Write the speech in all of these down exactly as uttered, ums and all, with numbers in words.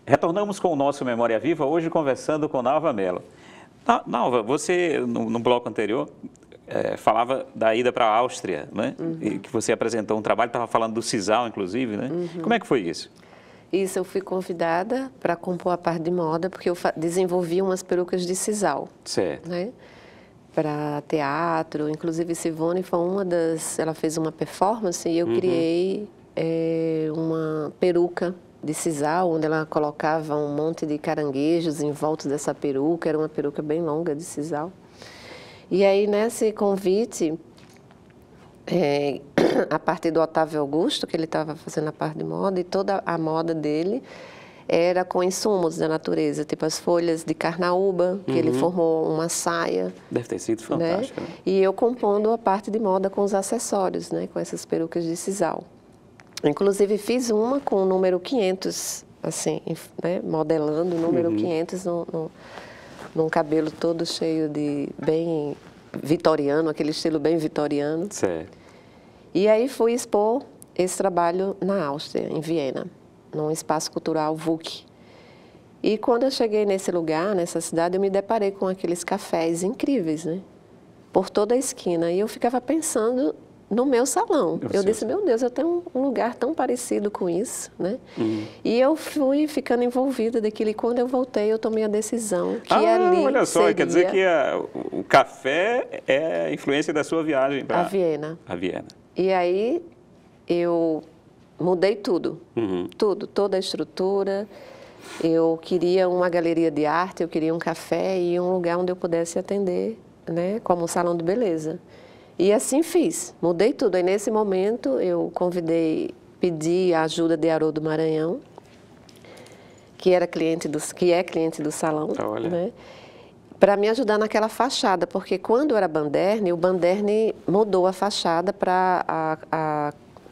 Retornamos com o nosso Memória Viva, hoje conversando com Nalva Mello. Nalva, você, no, no bloco anterior, é, falava da ida para a Áustria, né? Uhum. E que você apresentou um trabalho, estava falando do sisal, inclusive, né? Uhum. Como é que foi isso? Isso, eu fui convidada para compor a parte de moda, porque eu desenvolvi umas perucas de sisal. Certo. Né? Para teatro, inclusive Sivone foi uma das... Ela fez uma performance e eu uhum. criei é, uma peruca de sisal, onde ela colocava um monte de caranguejos em volta dessa peruca, era uma peruca bem longa de sisal. E aí, nesse convite, é, a partir do Otávio Augusto, que ele estava fazendo a parte de moda, e toda a moda dele era com insumos da natureza, tipo as folhas de carnaúba, que uhum. ele formou uma saia. Deve ter sido fantástico. Né? Né? E eu compondo a parte de moda com os acessórios, né? Com essas perucas de sisal. Inclusive, fiz uma com o número quinhentos, assim, né? Modelando o número uhum. quinhentos no, no, num cabelo todo cheio de, bem vitoriano, aquele estilo bem vitoriano. Certo. E aí fui expor esse trabalho na Áustria, em Viena, num espaço cultural V U C. E quando eu cheguei nesse lugar, nessa cidade, eu me deparei com aqueles cafés incríveis, né? Por toda a esquina. E eu ficava pensando no meu salão. Eu, eu disse, meu Deus, eu tenho um lugar tão parecido com isso, né? Uhum. E eu fui ficando envolvida daquilo. E quando eu voltei, eu tomei a decisão que ah, ali olha só, seria... quer dizer que a, o café é a influência da sua viagem para... A Viena. A Viena. E aí, eu mudei tudo. Uhum. Tudo, toda a estrutura. Eu queria uma galeria de arte, eu queria um café e um lugar onde eu pudesse atender, né? Como um salão de beleza. E assim fiz, mudei tudo. Aí, nesse momento, eu convidei, pedi a ajuda de Haroldo Maranhão, que, era cliente do, que é cliente do salão, né, para me ajudar naquela fachada, porque quando era Banderne, o Banderne mudou a fachada para a, a,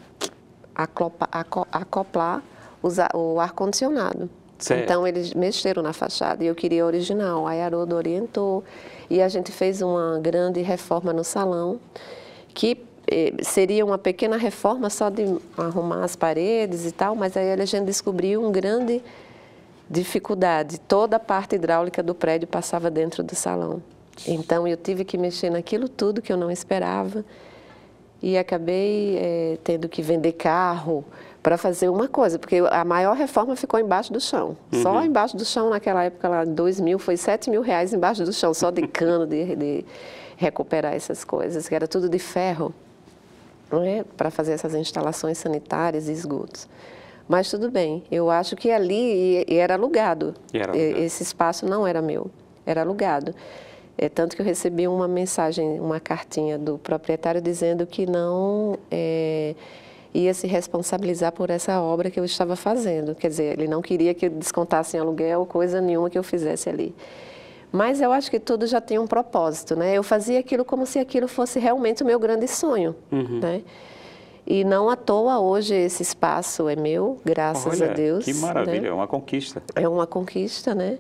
a, acoplar o ar-condicionado. Então, eles mexeram na fachada e eu queria a original. Aí, Haroldo orientou e a gente fez uma grande reforma no salão, que eh, seria uma pequena reforma só de arrumar as paredes e tal, mas aí a gente descobriu uma grande dificuldade. Toda a parte hidráulica do prédio passava dentro do salão. Então, eu tive que mexer naquilo tudo que eu não esperava e acabei eh, tendo que vender carro para fazer uma coisa, porque a maior reforma ficou embaixo do chão. Uhum. Só embaixo do chão, naquela época, lá, em dois mil, foi sete mil reais embaixo do chão, só de cano, de, de recuperar essas coisas, que era tudo de ferro, não é? Para fazer essas instalações sanitárias e esgotos. Mas tudo bem, eu acho que ali e, e era alugado. E era alugado. Esse espaço não era meu, era alugado. É, tanto que eu recebi uma mensagem, uma cartinha do proprietário dizendo que não... É, ia se responsabilizar por essa obra que eu estava fazendo. Quer dizer, ele não queria que eu descontasse em aluguel coisa nenhuma que eu fizesse ali. Mas eu acho que tudo já tinha um propósito, né? Eu fazia aquilo como se aquilo fosse realmente o meu grande sonho, uhum. né? E não à toa hoje esse espaço é meu, graças Olha, a Deus. Que maravilha, né? É uma conquista. É uma conquista, né?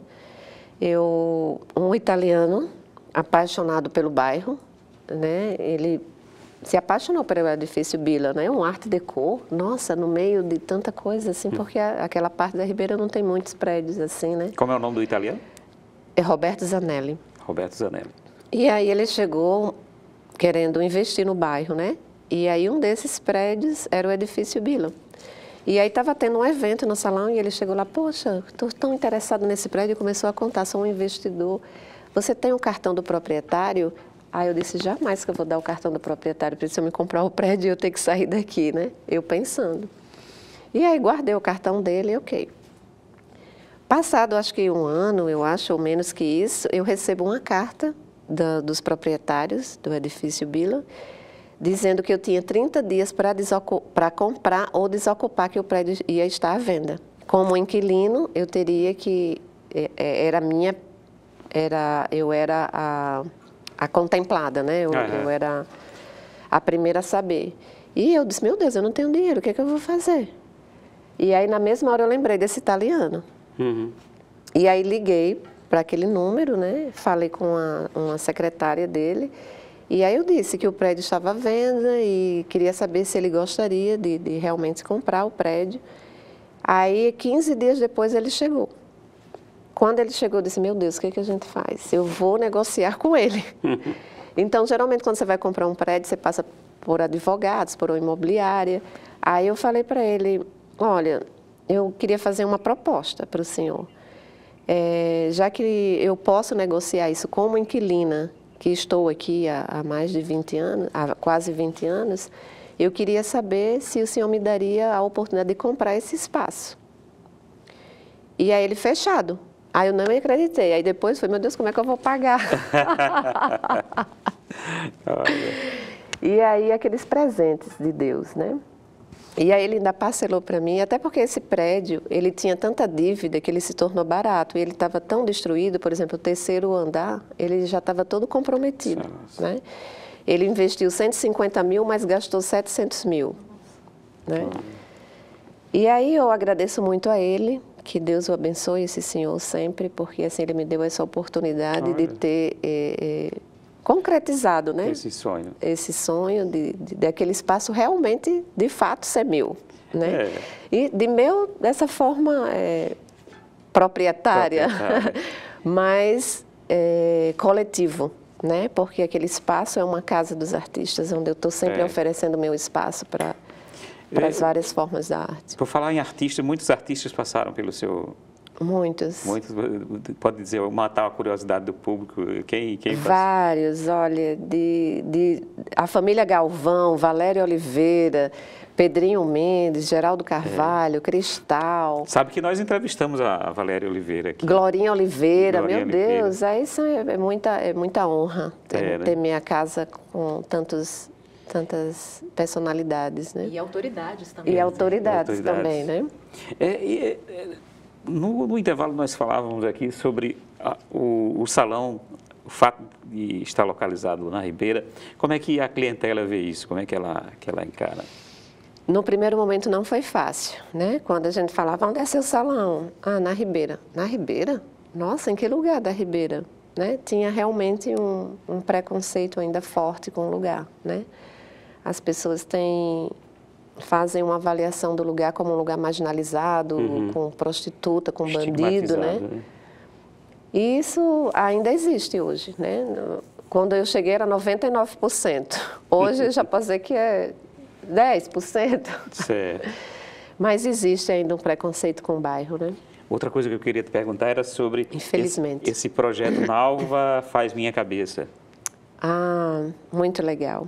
Eu, um italiano apaixonado pelo bairro, né? Ele se apaixonou pelo edifício Bila, né? Um arte déco, nossa, no meio de tanta coisa assim, porque a, aquela parte da Ribeira não tem muitos prédios assim, né? Como é o nome do italiano? É Roberto Zanelli. Roberto Zanelli. E aí ele chegou querendo investir no bairro, né? E aí um desses prédios era o edifício Bila. E aí estava tendo um evento no salão e ele chegou lá, poxa, estou tão interessado nesse prédio, e começou a contar, sou um investidor. Você tem o cartão do proprietário? Aí eu disse, jamais que eu vou dar o cartão do proprietário, para se eu me comprar o prédio eu ter que sair daqui, né? Eu pensando. E aí guardei o cartão dele e ok. Passado, acho que um ano, eu acho, ou menos que isso, eu recebo uma carta da, dos proprietários do edifício Bila, dizendo que eu tinha trinta dias para comprar ou desocupar, que o prédio ia estar à venda. Como inquilino, eu teria que... Era minha... Era, eu era a... a contemplada, né? Eu, uhum. eu era a primeira a saber. E eu disse, meu Deus, eu não tenho dinheiro, o que é que eu vou fazer? E aí, na mesma hora, eu lembrei desse italiano. Uhum. E aí, liguei para aquele número, né? Falei com a, uma secretária dele. E aí, eu disse que o prédio estava à venda e queria saber se ele gostaria de, de realmente comprar o prédio. Aí, quinze dias depois, ele chegou. Quando ele chegou, eu disse, meu Deus, o que, que a gente faz? Eu vou negociar com ele. Então, geralmente, quando você vai comprar um prédio, você passa por advogados, por uma imobiliária. Aí eu falei para ele, olha, eu queria fazer uma proposta para o senhor. É, já que eu posso negociar isso como inquilina, que estou aqui há, há mais de vinte anos, há quase vinte anos, eu queria saber se o senhor me daria a oportunidade de comprar esse espaço. E aí ele, fechado. Aí eu não me acreditei. Aí depois foi, meu Deus, como é que eu vou pagar? E aí aqueles presentes de Deus, né? E aí ele ainda parcelou para mim, até porque esse prédio, ele tinha tanta dívida que ele se tornou barato. E ele estava tão destruído, por exemplo, o terceiro andar, ele já estava todo comprometido, né? Ele investiu cento e cinquenta mil, mas gastou setecentos mil, né? E aí eu agradeço muito a ele, que Deus o abençoe, esse senhor sempre, porque assim ele me deu essa oportunidade Olha. de ter é, é, concretizado, né? Esse sonho. Esse sonho de, de, de aquele espaço realmente, de fato, ser meu, né? É. E de meu, dessa forma é, proprietária, proprietária. mas é, coletivo, né? Porque aquele espaço é uma casa dos artistas, onde eu estou sempre é. oferecendo meu espaço para para as várias formas da arte. Por falar em artistas, muitos artistas passaram pelo seu... Muitos. Muitos, pode dizer, matar a curiosidade do público, quem, quem Vários, olha, de, de, a família Galvão, Valério Oliveira, Pedrinho Mendes, Geraldo Carvalho, é. Cristal. Sabe que nós entrevistamos a Valéria Oliveira aqui. Glorinha Oliveira, Glorinha meu Oliveira. Deus, é, isso é, muita, é muita honra ter, é, né? ter minha casa com tantos... tantas personalidades, né? E autoridades também. E autoridades, autoridades. também, né? É, é, é, no, no intervalo nós falávamos aqui sobre a, o, o salão, o fato de estar localizado na Ribeira. Como é que a clientela vê isso? Como é que ela, que ela encara? No primeiro momento não foi fácil, né? Quando a gente falava, onde é seu salão? Ah, na Ribeira. Na Ribeira? Nossa, em que lugar da Ribeira? Né? Tinha realmente um, um preconceito ainda forte com o lugar, né? As pessoas têm, fazem uma avaliação do lugar como um lugar marginalizado, uhum. com prostituta, com bandido, né? né? E isso ainda existe hoje, né? Quando eu cheguei era noventa e nove por cento. Hoje já posso dizer que é dez por cento. Certo. Mas existe ainda um preconceito com o bairro, né? Outra coisa que eu queria te perguntar era sobre Infelizmente. Esse, esse projeto Nalva Faz Minha Cabeça. Ah, muito legal.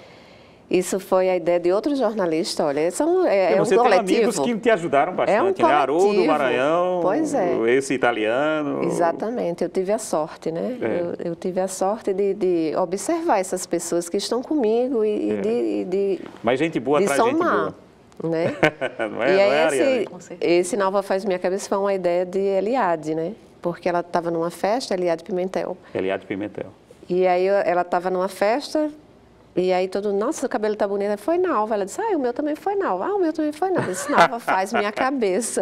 Isso foi a ideia de outro jornalista, olha, são, é, é um você coletivo. Você tem amigos que te ajudaram bastante, é um né? Haroldo Maranhão, pois é. esse italiano. Exatamente, eu tive a sorte, né? É. Eu, eu tive a sorte de, de observar essas pessoas que estão comigo e, é. de, de Mas gente boa de traz gente boa. Né? não é, e aí não é, esse, esse Nalva Faz Minha Cabeça foi uma ideia de Eliade, né? Porque ela estava numa festa, Eliade Pimentel. Eliade Pimentel. E aí ela estava numa festa, e aí todo mundo, nossa, o cabelo tá bonito. Foi Nalva. Ela disse, ah, o meu também foi Nalva. Ah, o meu também foi Nalva. Eu disse, Nalva Faz Minha Cabeça.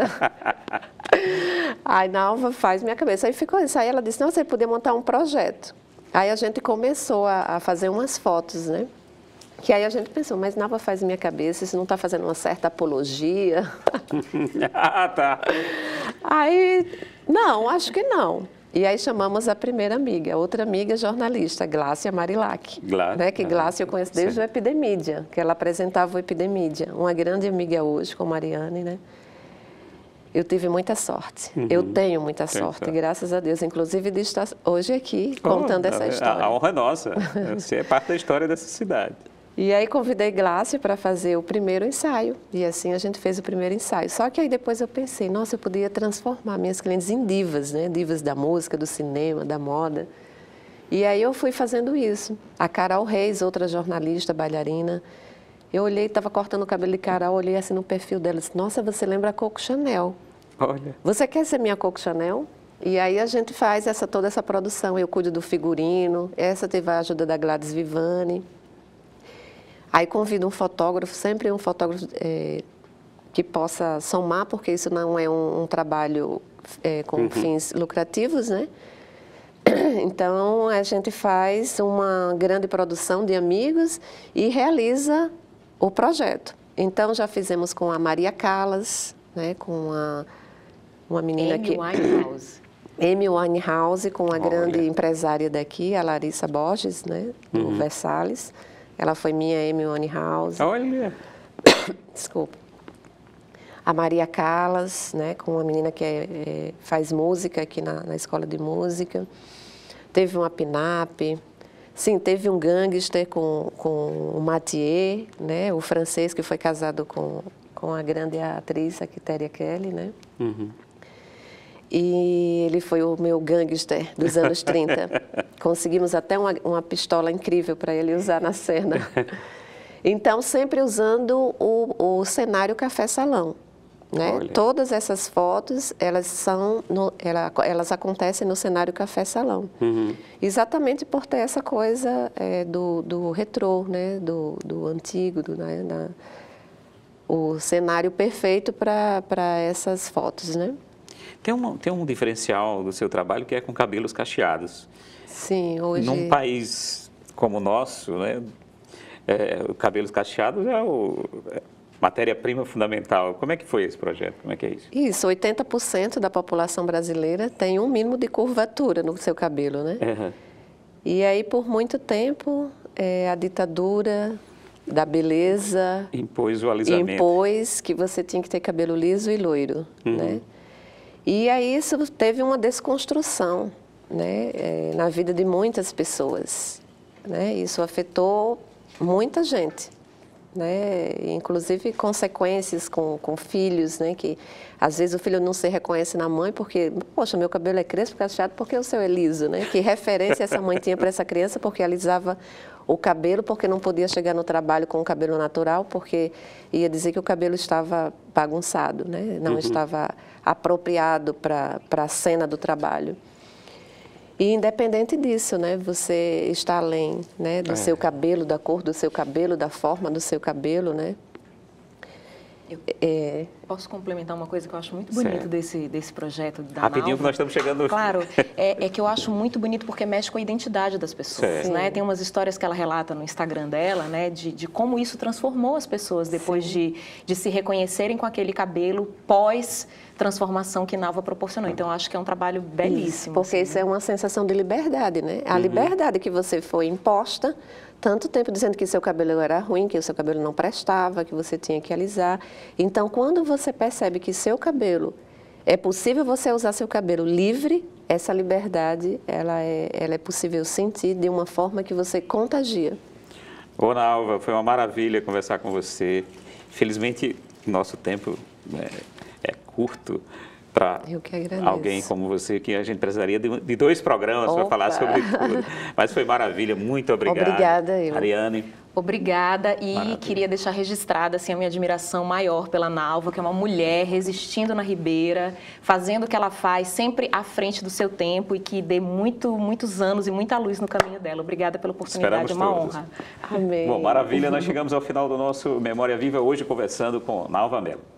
Aí Nalva Faz Minha Cabeça. Aí ficou isso. Aí ela disse, não, você podia montar um projeto. Aí a gente começou a, a fazer umas fotos, né? Que aí a gente pensou, mas Nalva Faz Minha Cabeça, isso não está fazendo uma certa apologia? Ah, tá. Aí, não, acho que não. E aí chamamos a primeira amiga, outra amiga jornalista, Glácia Marilac. Glá... Né? Que Glácia eu conheço desde Sim. o Epidemídia, que ela apresentava o Epidemídia. Uma grande amiga hoje com Mariane, né? Eu tive muita sorte. Uhum. Eu tenho muita Tem sorte, sorte, graças a Deus. Inclusive de estar hoje aqui oh, contando essa história. A honra é nossa. Você é parte da história dessa cidade. E aí convidei Glácia para fazer o primeiro ensaio, e assim a gente fez o primeiro ensaio. Só que aí depois eu pensei, nossa, eu podia transformar minhas clientes em divas, né? Divas da música, do cinema, da moda. E aí eu fui fazendo isso. A Carol Reis, outra jornalista, bailarina, eu olhei, estava cortando o cabelo de Carol, olhei assim no perfil dela, disse, nossa, você lembra a Coco Chanel. Olha. Você quer ser minha Coco Chanel? E aí a gente faz essa, toda essa produção, eu cuido do figurino, essa teve a ajuda da Gladys Vivani. Aí convido um fotógrafo, sempre um fotógrafo é, que possa somar, porque isso não é um, um trabalho é, com uhum. fins lucrativos, né? Então, a gente faz uma grande produção de amigos e realiza o projeto. Então, já fizemos com a Maria Callas, né, com uma, uma menina Amy que... Winehouse. Amy Winehouse, com uma Olha. grande empresária daqui, a Larissa Borges, né, do Uhum. Versalhes. Ela foi minha Amy Winehouse. Olha. Desculpa. A Maria Callas, né, com uma menina que é, é, faz música aqui na, na escola de música. Teve uma Pinap. Sim, teve um gangster com, com o Mathieu, né, o francês que foi casado com, com a grande atriz, a Quitéria Kelly, né? Uhum. E ele foi o meu gangster dos anos trinta. Conseguimos até uma, uma pistola incrível para ele usar na cena. Então, sempre usando o, o cenário café-salão. Né? Todas essas fotos, elas, são no, ela, elas acontecem no cenário café-salão. Uhum. Exatamente por ter essa coisa é, do, do retrô, né? do, do antigo, do, né? da, o cenário perfeito para essas fotos, né? Tem, uma, tem um diferencial do seu trabalho que é com cabelos cacheados. Sim, hoje... Num país como o nosso, né, é, o cabelos cacheados é o é matéria-prima fundamental. Como é que foi esse projeto? Como é que é isso? Isso, oitenta por cento da população brasileira tem um mínimo de curvatura no seu cabelo, né? Uhum. E aí, por muito tempo, é, a ditadura da beleza... Impôs o alisamento. Impôs que você tinha que ter cabelo liso e loiro, uhum. né? E aí isso teve uma desconstrução, né, é, na vida de muitas pessoas, né? Isso afetou muita gente, né? Inclusive consequências com, com filhos, né? Que às vezes o filho não se reconhece na mãe porque, poxa, meu cabelo é crespo, cacheado, porque o seu é liso, né? Que referência essa mãe tinha para essa criança porque alisava o cabelo, porque não podia chegar no trabalho com o cabelo natural, porque ia dizer que o cabelo estava bagunçado, né? Não uhum. estava apropriado para a cena do trabalho. E independente disso, né? Você está além, né? do é. seu cabelo, da cor do seu cabelo, da forma do seu cabelo, né? Eu é... posso complementar uma coisa que eu acho muito bonito desse, desse projeto da Rapidinho Nalva. que nós estamos chegando... Claro, é, é que eu acho muito bonito porque mexe com a identidade das pessoas, né? Tem umas histórias que ela relata no Instagram dela, né? De, de como isso transformou as pessoas depois de, de se reconhecerem com aquele cabelo pós transformação que Nalva proporcionou. Então, eu acho que é um trabalho belíssimo. Isso, porque assim, isso né? é uma sensação de liberdade, né? A uhum. liberdade que você foi imposta, tanto tempo dizendo que seu cabelo era ruim, que o seu cabelo não prestava, que você tinha que alisar. Então, quando você percebe que seu cabelo, é possível você usar seu cabelo livre, essa liberdade, ela é, ela é possível sentir de uma forma que você contagia. Ô, Nalva, foi uma maravilha conversar com você. Felizmente, nosso tempo é, é curto para alguém como você, que a gente precisaria de, de dois programas para falar sobre tudo. Mas foi maravilha, muito obrigado. Obrigada, eu. Ariane. Obrigada e Maravilha. Queria deixar registrada assim, a minha admiração maior pela Nalva, que é uma mulher resistindo na Ribeira, fazendo o que ela faz, sempre à frente do seu tempo e que dê muito, muitos anos e muita luz no caminho dela. Obrigada pela oportunidade, é uma todos. honra. Amém. Bom, maravilha, nós chegamos ao final do nosso Memória Viva, hoje conversando com Nalva Mello.